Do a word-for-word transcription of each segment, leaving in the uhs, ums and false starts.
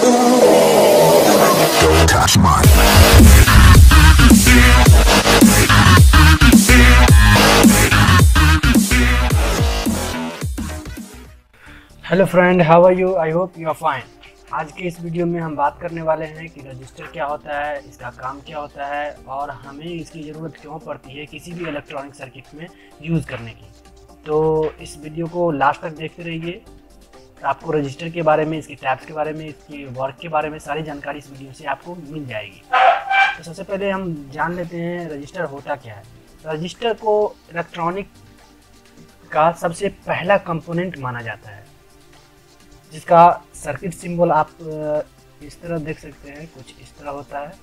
Don't touch mine. Hello friend, how are you? I hope you are fine. आज के इस video में हम बात करने वाले हैं कि रजिस्टर क्या होता है, इसका काम क्या होता है और हमें इसकी ज़रूरत क्यों पड़ती है किसी भी इलेक्ट्रॉनिक सर्किट में यूज़ करने की। तो इस वीडियो को लास्ट तक देखते रहिए। आपको रजिस्टर के बारे में, इसके टैप्स के बारे में, इसके वर्क के बारे में सारी जानकारी इस वीडियो से आपको मिल जाएगी। तो सबसे पहले हम जान लेते हैं रजिस्टर होता क्या है। रजिस्टर को इलेक्ट्रॉनिक का सबसे पहला कंपोनेंट माना जाता है, जिसका सर्किट सिंबल आप इस तरह देख सकते हैं, कुछ इस तरह होता है।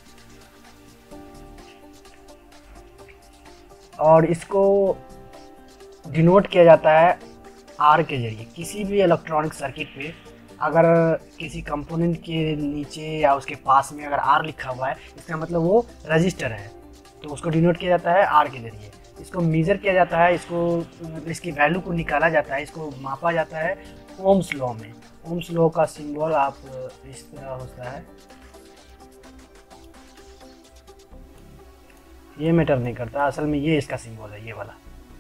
और इसको डिनोट किया जाता है आर के जरिए। किसी भी इलेक्ट्रॉनिक सर्किट पे अगर किसी कंपोनेंट के नीचे या उसके पास में अगर आर लिखा हुआ है, इसका मतलब वो रजिस्टर है, तो उसको डिनोट किया जाता है आर के जरिए। इसको मेजर किया जाता है, इसको इसकी वैल्यू को निकाला जाता है, इसको मापा जाता है ओम्स लॉ में। ओम्स लॉ का सिंबल आप इस तरह होता है, ये मैटर नहीं करता, असल में ये इसका सिंबल है, ये वाला।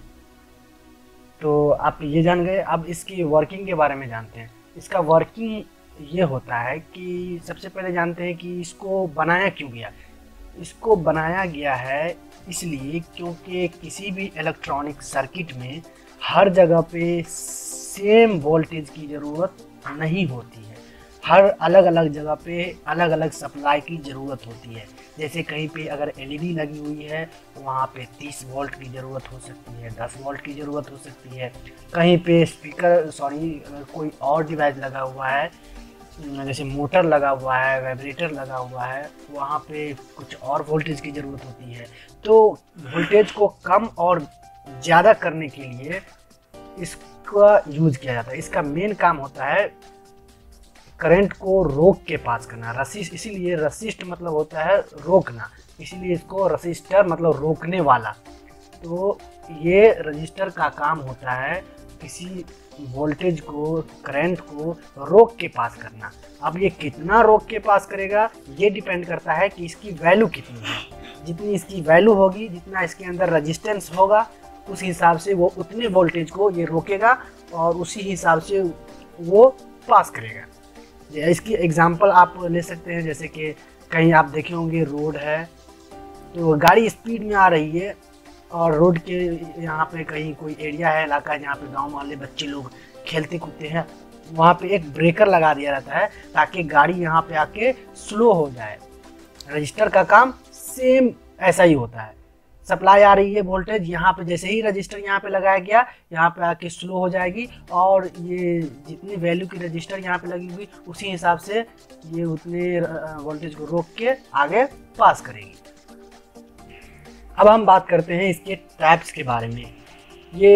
तो आप ये जान गए। अब इसकी वर्किंग के बारे में जानते हैं। इसका वर्किंग ये होता है कि सबसे पहले जानते हैं कि इसको बनाया क्यों गया। इसको बनाया गया है इसलिए क्योंकि किसी भी इलेक्ट्रॉनिक सर्किट में हर जगह पे सेम वोल्टेज की ज़रूरत नहीं होती है। हर अलग अलग जगह पे अलग अलग सप्लाई की ज़रूरत होती है। जैसे कहीं पे अगर एलईडी लगी हुई है तो वहाँ पे तीस वोल्ट की ज़रूरत हो सकती है, दस वोल्ट की ज़रूरत हो सकती है। कहीं पे स्पीकर सॉरी कोई और डिवाइस लगा हुआ है, जैसे मोटर लगा हुआ है, वाइब्रेटर लगा हुआ है, वहाँ पे कुछ और वोल्टेज की ज़रूरत होती है। तो वोल्टेज को कम और ज़्यादा करने के लिए इसका यूज किया जाता है। इसका मेन काम होता है करंट को रोक के पास करना। रसिस्ट, इसीलिए रसिस्ट मतलब होता है रोकना, इसीलिए इसको रसिस्टर मतलब रोकने वाला। तो ये रजिस्टर का काम होता है किसी वोल्टेज को, करंट को रोक के पास करना। अब ये कितना रोक के पास करेगा ये डिपेंड करता है कि इसकी वैल्यू कितनी है। जितनी इसकी वैल्यू होगी, जितना इसके अंदर रेजिस्टेंस होगा, उस हिसाब से वो उतने वोल्टेज को ये रोकेगा और उसी हिसाब से वो पास करेगा। इसकी एग्जांपल आप ले सकते हैं, जैसे कि कहीं आप देखे होंगे रोड है, तो गाड़ी स्पीड में आ रही है और रोड के यहाँ पे कहीं कोई एरिया है, इलाका है जहाँ पे गांव वाले बच्चे लोग खेलते कूदते हैं, वहाँ पे एक ब्रेकर लगा दिया जाता है ताकि गाड़ी यहाँ पे आके स्लो हो जाए। रजिस्टर का काम सेम ऐसा ही होता है। सप्लाई आ रही है वोल्टेज, यहाँ पे जैसे ही रजिस्टर यहाँ पे लगाया गया, यहाँ पे आके स्लो हो जाएगी और ये जितनी वैल्यू की रजिस्टर यहाँ पे लगी हुई उसी हिसाब से ये उतने वोल्टेज को रोक के आगे पास करेगी। अब हम बात करते हैं इसके टैप्स के बारे में। ये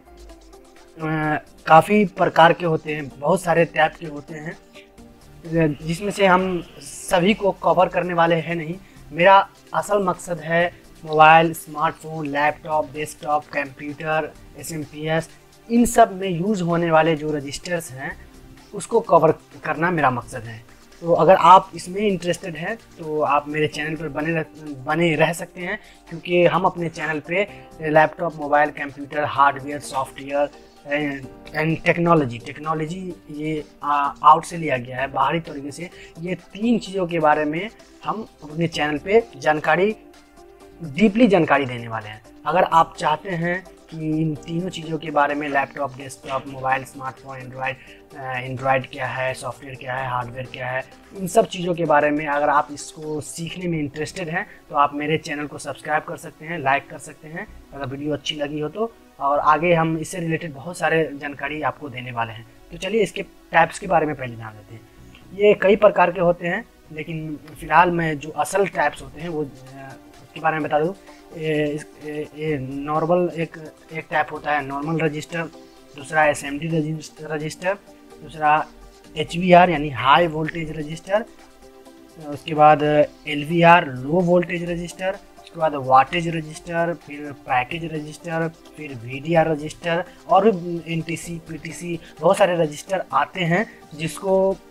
काफ़ी प्रकार के होते हैं, बहुत सारे टैप के होते हैं, जिसमें से हम सभी को कवर करने वाले हैं नहीं। मेरा असल मकसद है mobile, smartphone, laptop, desktop, computer, S M P S, इन सब में यूज़ होने वाले जो रजिस्टर्स हैं उसको कवर करना मेरा मकसद है। तो अगर आप इसमें इंटरेस्टेड हैं तो आप मेरे चैनल पर बने रह, बने रह सकते हैं, क्योंकि हम अपने चैनल पे laptop, mobile, computer, hardware, software and technology technology ये आउट से लिया गया है, बाहरी तरीके से। ये तीन चीज़ों के बारे में हम अपने चैनल पे जानकारी, डीपली जानकारी देने वाले हैं। अगर आप चाहते हैं कि इन तीनों चीज़ों के बारे में, laptop, desktop, mobile, smartphone, Android Android क्या है, सॉफ्टवेयर क्या है, हार्डवेयर क्या है, इन सब चीज़ों के बारे में अगर आप इसको सीखने में इंटरेस्टेड हैं तो आप मेरे चैनल को सब्सक्राइब कर सकते हैं, लाइक कर सकते हैं अगर वीडियो अच्छी लगी हो तो। और आगे हम इससे रिलेटेड बहुत सारे जानकारी आपको देने वाले हैं। तो चलिए इसके टैप्स के बारे में पहले जान लेते हैं। ये कई प्रकार के होते हैं, लेकिन फ़िलहाल मैं जो असल टैप्स होते हैं वो के बारे में बता दूँ। ये नॉर्मल एक एक टैप होता है नॉर्मल रजिस्टर, दूसरा एस एम डी रजिस्टर, दूसरा एच वी आर यानी हाई वोल्टेज रजिस्टर, उसके बाद L V R low voltage register, उसके बाद वाटेज रजिस्टर, फिर पैकेज रजिस्टर, फिर वी डी आर रजिस्टर और N T C, P T C, बहुत सारे रजिस्टर आते हैं जिसको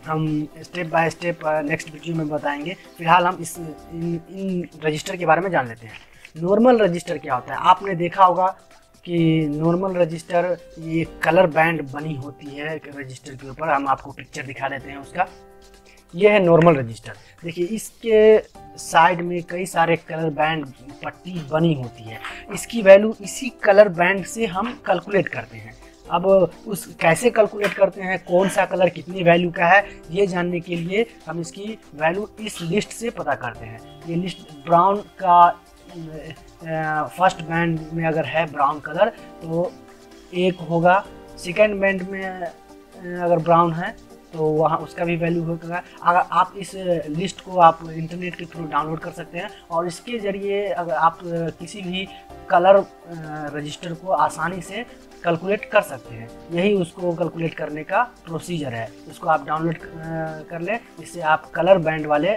हम step by step next video में बताएंगे। फिलहाल हम इस इन, इन रजिस्टर के बारे में जान लेते हैं। नॉर्मल रजिस्टर क्या होता है? आपने देखा होगा कि नॉर्मल रजिस्टर ये कलर बैंड बनी होती है रजिस्टर के ऊपर। हम आपको पिक्चर दिखा देते हैं उसका। ये है नॉर्मल रजिस्टर। देखिए इसके साइड में कई सारे कलर बैंड पट्टी बनी होती है। इसकी वैल्यू इसी कलर बैंड से हम कैलकुलेट करते हैं। अब उस कैसे कैलकुलेट करते हैं, कौन सा कलर कितनी वैल्यू का है, ये जानने के लिए हम इसकी वैल्यू इस लिस्ट से पता करते हैं। ये लिस्ट ब्राउन का फर्स्ट बैंड में अगर है ब्राउन कलर तो एक होगा, सेकेंड बैंड में अगर ब्राउन है तो वहाँ उसका भी वैल्यू होगा। अगर आप इस लिस्ट को आप इंटरनेट के थ्रू डाउनलोड कर सकते हैं और इसके ज़रिए अगर आप किसी भी कलर रजिस्टर को आसानी से कैलकुलेट कर सकते हैं। यही उसको कैलकुलेट करने का प्रोसीजर है। इसको आप डाउनलोड कर लें, इससे आप कलर बैंड वाले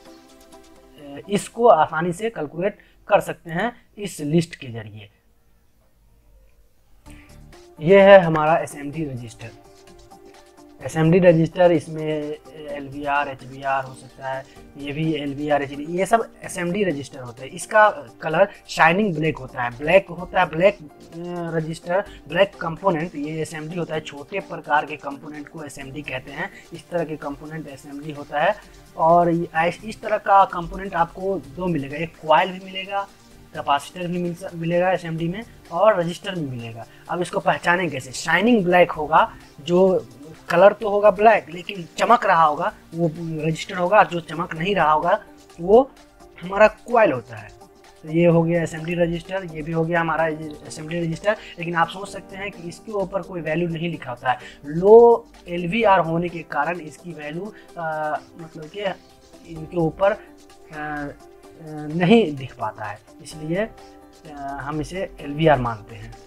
इसको आसानी से कैलकुलेट कर सकते हैं इस लिस्ट के ज़रिए। यह है हमारा S M D register. S M D register, इसमें L V R, H V R हो सकता है, ये भी L V R, H D, ये सब एस एम डी रजिस्टर होते हैं। इसका कलर शाइनिंग ब्लैक होता है, ब्लैक होता है, ब्लैक रजिस्टर, ब्लैक कंपोनेंट, ये एस एम डी होता है। छोटे प्रकार के कंपोनेंट को एस एम डी कहते हैं। इस तरह के कंपोनेंट एस एम डी होता है। और इस तरह का कंपोनेंट आपको दो मिलेगा, एक कॉइल भी मिलेगा, कैपेसिटर भी मिल मिलेगा एस एम डी में, और रजिस्टर भी मिलेगा। अब इसको पहचानें कैसे? शाइनिंग ब्लैक होगा, जो कलर तो होगा ब्लैक लेकिन चमक रहा होगा वो रजिस्टर होगा, और जो चमक नहीं रहा होगा वो हमारा कॉइल होता है। तो ये हो गया एस एम डी रजिस्टर, ये भी हो गया हमारा एस एम डी रजिस्टर। लेकिन आप सोच सकते हैं कि इसके ऊपर कोई वैल्यू नहीं लिखा होता है। लो एल वी आर होने के कारण इसकी वैल्यू मतलब कि इनके ऊपर नहीं दिख पाता है, इसलिए हम इसे एल वी आर मानते हैं।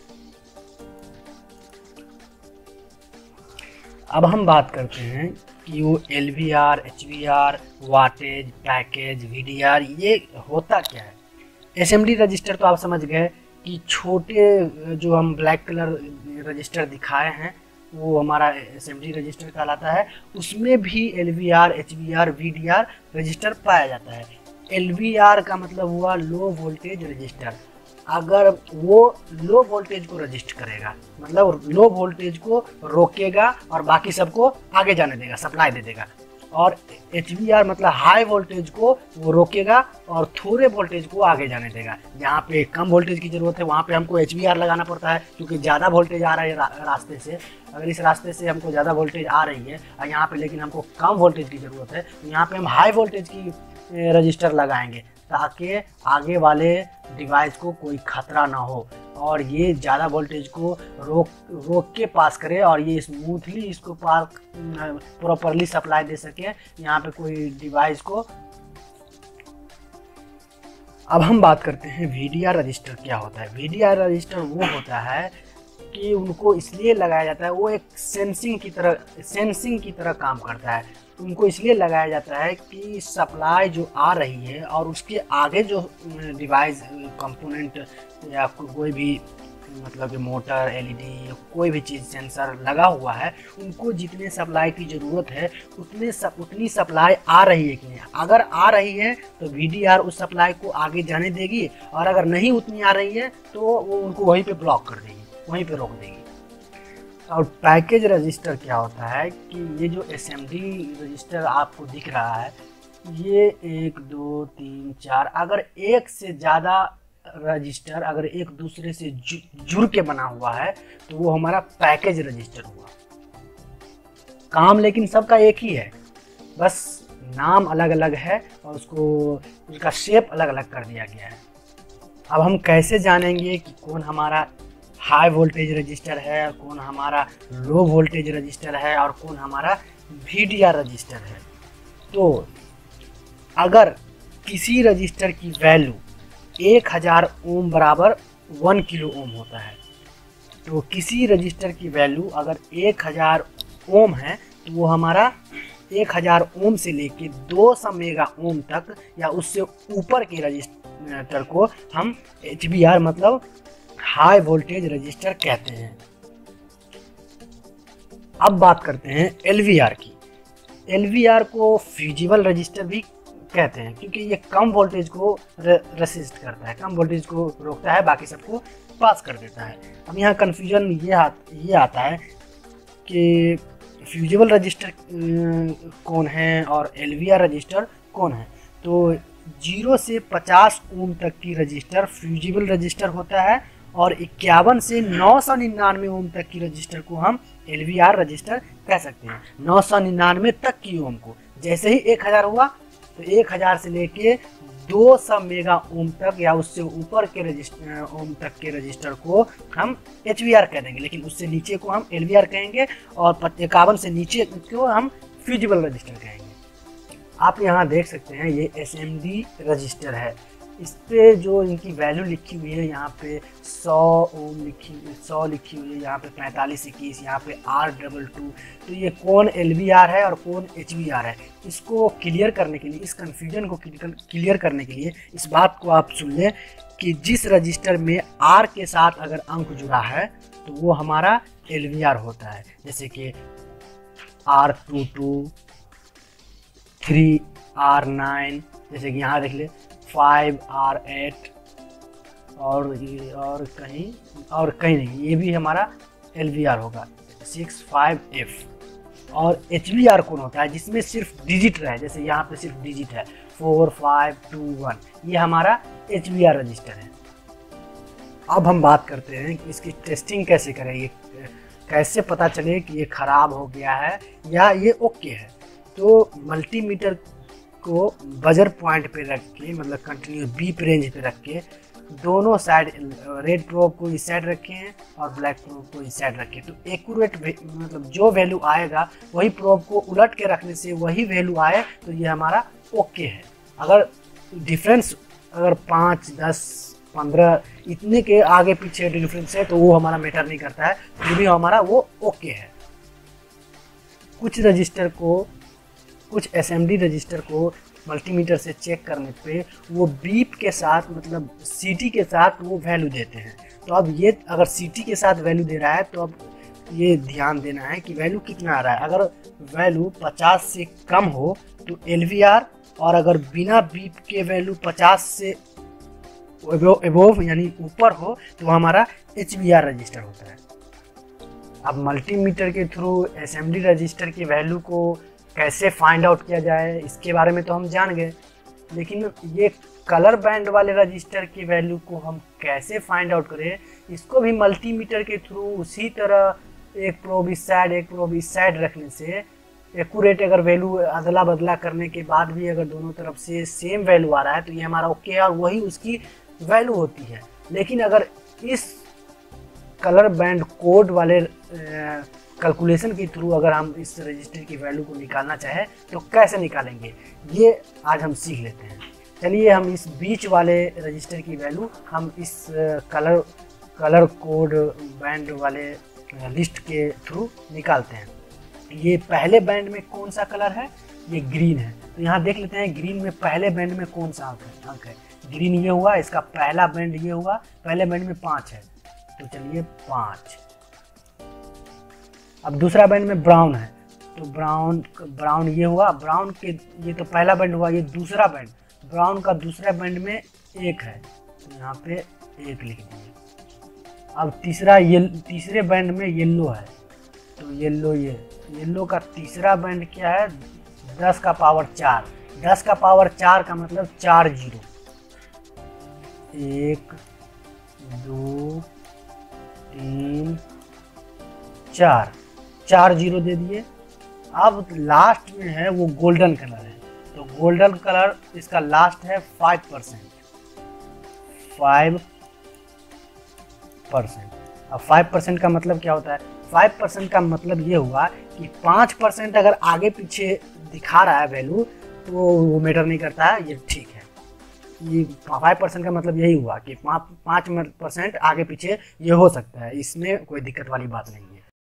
अब हम बात करते हैं कि वो L V R, H V R, wattage, package, V D R, ये होता क्या है? एस एम डी रजिस्टर तो आप समझ गए कि छोटे जो हम ब्लैक कलर रजिस्टर दिखाए हैं वो हमारा एस एम डी रजिस्टर कहलाता है। उसमें भी L V R, H V R, V D R register पाया जाता है। एल वी आर का मतलब हुआ लो वोल्टेज रजिस्टर। अगर वो लो वोल्टेज को रजिस्ट करेगा, मतलब लो वोल्टेज को रोकेगा और बाकी सबको आगे जाने देगा, सप्लाई दे देगा। और एच वी आर मतलब हाई वोल्टेज को वो रोकेगा और थोड़े वोल्टेज को आगे जाने देगा। जहाँ पे कम वोल्टेज की ज़रूरत है वहाँ पे हमको एच वी आर लगाना पड़ता है, क्योंकि ज़्यादा वोल्टेज आ रहा है रा, रास्ते से। अगर इस रास्ते से हमको ज़्यादा वोल्टेज आ रही है और यहाँ पे लेकिन हमको कम वोल्टेज की ज़रूरत है, तो यहाँ पे हम हाई वोल्टेज की रजिस्टर लगाएंगे ताकि आगे वाले डिवाइस को कोई खतरा ना हो और ये ज़्यादा वोल्टेज को रोक रोक के पास करे और ये स्मूथली इसको पार प्रॉपरली सप्लाई दे सके यहाँ पे कोई डिवाइस को। अब हम बात करते हैं वी डी आर रजिस्टर क्या होता है। वी डी आर रजिस्टर वो होता है कि उनको इसलिए लगाया जाता है, वो एक सेंसिंग की तरह सेंसिंग की तरह काम करता है। उनको इसलिए लगाया जाता है कि सप्लाई जो आ रही है और उसके आगे जो डिवाइस कंपोनेंट या कोई भी मतलब कि मोटर, एल ई डी, कोई भी चीज़ सेंसर लगा हुआ है, उनको जितने सप्लाई की ज़रूरत है उतने सब उतनी सप्लाई आ रही है कि नहीं। अगर आ रही है तो वी डी आर उस सप्लाई को आगे जाने देगी, और अगर नहीं उतनी आ रही है तो वो उनको वहीं पे ब्लॉक कर देगी, वहीं पे रोक देगी। और पैकेज रजिस्टर क्या होता है कि ये जो एस एम डी रजिस्टर आपको दिख रहा है, ये एक दो तीन चार, अगर एक से ज़्यादा रजिस्टर अगर एक दूसरे से जुड़ के बना हुआ है तो वो हमारा पैकेज रजिस्टर हुआ। काम लेकिन सबका एक ही है, बस नाम अलग अलग है और उसको उसका शेप अलग अलग कर दिया गया है। अब हम कैसे जानेंगे कि कौन हमारा हाई वोल्टेज रजिस्टर है, कौन हमारा लो वोल्टेज रजिस्टर है और कौन हमारा वी डी आर रजिस्टर है? तो अगर किसी रजिस्टर की वैल्यू एक हज़ार ओम बराबर वन किलो ओम होता है, तो किसी रजिस्टर की वैल्यू अगर एक हज़ार ओम है तो वो हमारा एक हज़ार ओम से लेके दो सौ मेगा ओम तक या उससे ऊपर के रजिस्टर को हम एच वी आर मतलब हाई वोल्टेज रजिस्टर कहते हैं। अब बात करते हैं एल वी आर की। एल वी आर को फ्यूजिबल रजिस्टर भी कहते हैं क्योंकि ये कम वोल्टेज को रेसिस्ट करता है, कम वोल्टेज को रोकता है, बाकी सबको पास कर देता है। अब यहाँ कन्फ्यूजन ये आ, ये आता है कि फ्यूजिबल रजिस्टर कौन है और एल वी आर रजिस्टर कौन है। तो जीरो से पचास ओम तक की रजिस्टर फ्यूजिबल रजिस्टर होता है और इक्यावन से नौ सौ निन्यानवे ओम तक की रजिस्टर को हम एल वी आर रजिस्टर कह सकते हैं। नौ सौ निन्यानवे तक की ओम को, जैसे ही एक हज़ार हुआ तो एक हज़ार से लेके दो सौ मेगा ओम तक या उससे ऊपर के रजिस्टर ओम तक के रजिस्टर को हम एच वी आर कह देंगे, लेकिन उससे नीचे को हम एल वी आर कहेंगे और इक्यावन से नीचे को हम फ्यूजिबल रजिस्टर कहेंगे। आप यहाँ देख सकते हैं ये एस एम डी रजिस्टर है, इस पे जो इनकी वैल्यू लिखी हुई है यहाँ पे सौ ओम लिखी हुई सौ लिखी हुई है, यहाँ पे पैंतालीस इक्कीस, यहाँ पे आर डबल टू। तो ये कौन एल वी आर है और कौन एच वी आर है, इसको क्लियर करने के लिए, इस कन्फ्यूजन को क्लियर करने के लिए इस बात को आप सुन लें कि जिस रजिस्टर में आर के साथ अगर अंक जुड़ा है तो वो हमारा एल वी आर होता है। जैसे कि R two two, three R nine, जैसे कि यहाँ देख ले फाइव आर एट, और और कहीं और कहीं नहीं, ये भी हमारा एल वी आर होगा सिक्स फाइव एफ। और एच वी आर कौन होता है जिसमें सिर्फ डिजिट रहे, जैसे यहाँ पे सिर्फ डिजिट है फोर फाइव टू वन, ये हमारा एच वी आर रजिस्टर है। अब हम बात करते हैं कि इसकी टेस्टिंग कैसे करें, ये कैसे पता चले कि ये ख़राब हो गया है या ये ओके है। तो मल्टीमीटर को बजर पॉइंट पे रख के, मतलब कंटिन्यू बीप रेंज पे रख के, दोनों साइड रेड प्रोब को इस साइड रखे हैं और ब्लैक प्रोब को इस साइड रखे, तो एक्यूरेट मतलब जो वैल्यू आएगा वही प्रोब को उलट के रखने से वही वैल्यू आए तो ये हमारा ओके है। अगर डिफरेंस अगर पाँच दस पंद्रह इतने के आगे पीछे डिफरेंस है तो वो हमारा मैटर नहीं करता है, फिर भी हमारा वो ओके है। कुछ रजिस्टर को, कुछ एस एम डी रजिस्टर को मल्टीमीटर से चेक करने पे वो बीप के साथ, मतलब सी टी के साथ वो वैल्यू देते हैं। तो अब ये अगर सी टी के साथ वैल्यू दे रहा है तो अब ये ध्यान देना है कि वैल्यू कितना आ रहा है। अगर वैल्यू पचास से कम हो तो एल वी आर, और अगर बिना बीप के वैल्यू पचास से एबोव यानी ऊपर हो तो हमारा एच वी आर रजिस्टर होता है। अब मल्टीमीटर के through S M D register की वैल्यू को कैसे फाइंड आउट किया जाए इसके बारे में तो हम जान गए, लेकिन ये कलर बैंड वाले रजिस्टर की वैल्यू को हम कैसे फाइंड आउट करें, इसको भी मल्टीमीटर के थ्रू उसी तरह एक प्रोब इस साइड एक प्रोब इस साइड रखने से एक्यूरेट, अगर वैल्यू अदला बदला करने के बाद भी अगर दोनों तरफ से सेम वैल्यू आ रहा है तो ये हमारा ओके है और वही उसकी वैल्यू होती है। लेकिन अगर इस कलर बैंड कोड वाले कैलकुलेशन के थ्रू अगर हम इस रजिस्टर की वैल्यू को निकालना चाहें तो कैसे निकालेंगे, ये आज हम सीख लेते हैं। चलिए हम इस बीच वाले रजिस्टर की वैल्यू हम इस कलर कलर कोड बैंड वाले लिस्ट के थ्रू निकालते हैं। ये पहले बैंड में कौन सा कलर है, ये ग्रीन है, तो यहाँ देख लेते हैं ग्रीन में पहले बैंड में कौन सा अंक है। ग्रीन ये हुआ, इसका पहला बैंड ये हुआ, पहले बैंड में पाँच है, तो चलिए पाँच। अब दूसरा बैंड में ब्राउन है, तो ब्राउन ब्राउन ये हुआ, ब्राउन के ये तो पहला बैंड हुआ, ये दूसरा बैंड, ब्राउन का दूसरा बैंड में एक है, तो यहाँ पे एक लिख दिए। अब तीसरा ये तीसरे बैंड में येलो है, तो येलो ये येलो का तीसरा बैंड क्या है, दस का पावर चार, दस का पावर चार का मतलब चार जीरो, एक दो तीन चार, चार जीरो दे दिए। अब लास्ट में है वो गोल्डन कलर है, तो गोल्डन कलर इसका लास्ट है फाइव परसेंट, फाइव परसेंट। अब फाइव परसेंट का मतलब क्या होता है, फाइव परसेंट का मतलब ये हुआ कि पाँच परसेंट अगर आगे पीछे दिखा रहा है वैल्यू तो वो मैटर नहीं करता है, ये ठीक है। ये फाइव परसेंट का मतलब यही हुआ कि पाँच परसेंट आगे पीछे ये हो सकता है, इसमें कोई दिक्कत वाली बात नहीं।